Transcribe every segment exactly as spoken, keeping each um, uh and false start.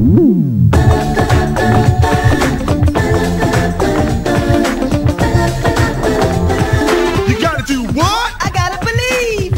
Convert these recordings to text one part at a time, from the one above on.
You gotta do what? I gotta believe.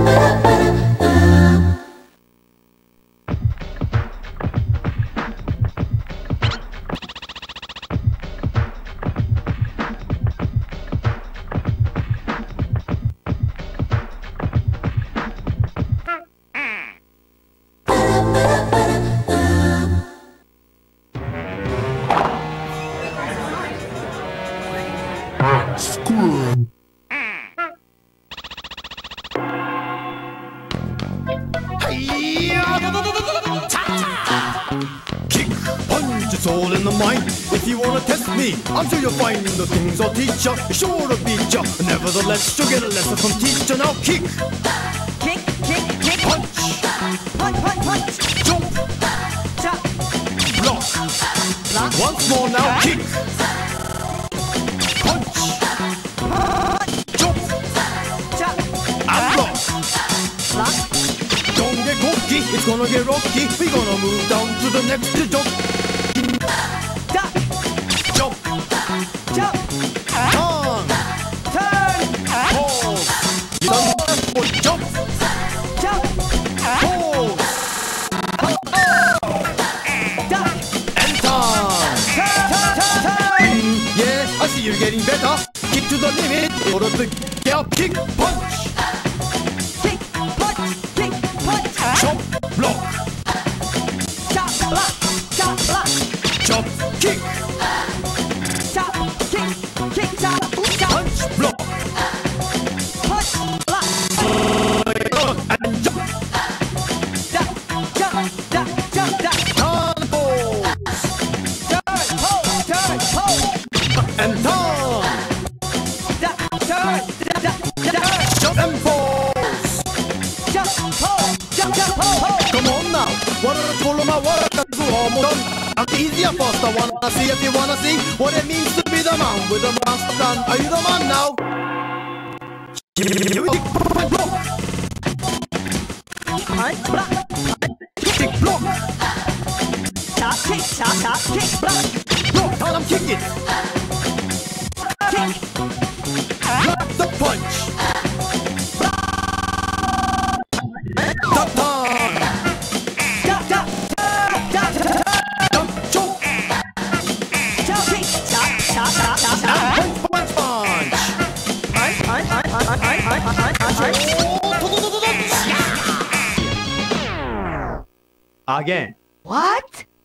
Kick, punch, it's all in the mind. If you wanna test me, I'm sure you'll find the things I'll teach ya. Sure to beat ya. Nevertheless, you'll get a lesson from teacher. Now kick, Kick, kick, kick. punch, Punch, punch, punch. jump, Chop, block. block. Once more now, kick, punch, jump, Chop, and block. block. Don't get cocky, it's gonna get rocky. We're gonna move down to the next jump, Duck, jump, jump. turn, Turn, pause. You done for jump, jump. pause, Duck, and turn. turn, turn, turn, turn. Yeah, I see you're getting better. Kick to the limit. In order to get up, kick, punch, Kick, punch, kick, punch. jump, block, Chop, block, chop, block. jump, kick, Chop, kick, kick, chop, chop. punch, block, Punch, block. and jump, Duck, jump, duck, jump, duck. turn, pause, Turn, hold, turn, hold. and turn, Duck, turn, duck, duck, duck. jump, and pause. Jump, hold, jump, jump, hold, hold. Come on now, what are the full of my work? So almost done. I'm easier first. I wanna see if you wanna see what it means to be the man with the master plan. Are you the man now? Block, Punch, block. kick, block, Chop, kick, chop, chop, kick, block. block, and I'm kicking. Kick, Block the punch. The turn. duck, duck, turn, duck, turn. Jump, jump, Chop, kick, chop, chop, chop, chop, chop. and punch, punch, punch. Punch, punch, punch, punch, punch, punch, punch, punch, punch. Again. What?